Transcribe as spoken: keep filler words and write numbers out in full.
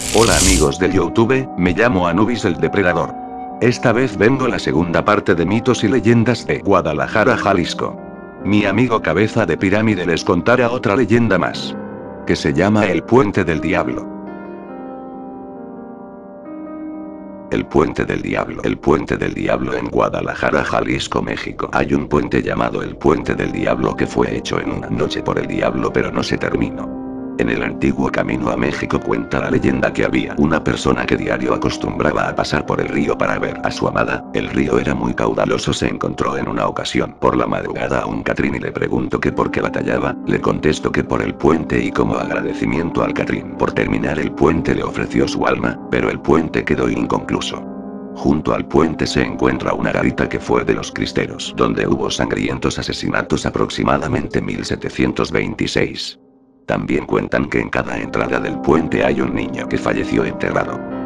Hola amigos de YouTube, me llamo Anubis el Depredador. Esta vez vengo la segunda parte de mitos y leyendas de Guadalajara, Jalisco. Mi amigo Cabeza de Pirámide les contará otra leyenda más. Que se llama el Puente del Diablo. El Puente del Diablo. El Puente del Diablo en Guadalajara, Jalisco, México. Hay un puente llamado el Puente del Diablo que fue hecho en una noche por el diablo pero no se terminó. En el antiguo camino a México cuenta la leyenda que había una persona que diario acostumbraba a pasar por el río para ver a su amada. El río era muy caudaloso. Se encontró en una ocasión por la madrugada a un Catrín y le preguntó que por qué batallaba. Le contestó que por el puente, y como agradecimiento al Catrín por terminar el puente le ofreció su alma, pero el puente quedó inconcluso. Junto al puente se encuentra una garita que fue de los cristeros, donde hubo sangrientos asesinatos aproximadamente mil setecientos veintiséis. También cuentan que en cada entrada del puente hay un niño que falleció enterrado.